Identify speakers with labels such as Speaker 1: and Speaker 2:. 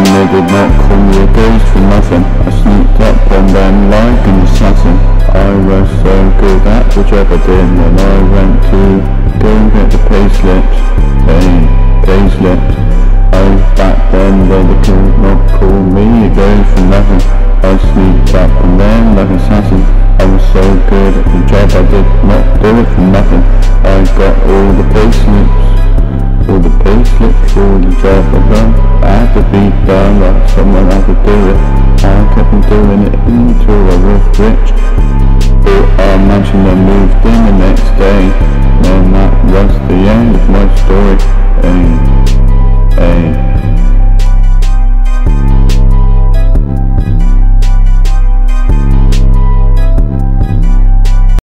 Speaker 1: and they did not call me a ghost for nothing. I sneaked up on them like an assassin. I was so good at the job I did when I went to go and get the payslips. Hey, payslips. Oh, back then they could not call me a ghost for nothing. I sneaked up on them like an assassin. I was so good at the job I did not do it for nothing. I got all the payslips. All the payslips for the job I done. I had to be done like someone had to do it. I kept on doing it until I was rich. But I imagine I moved in the next day. And that was the end of my story. Hey, hey.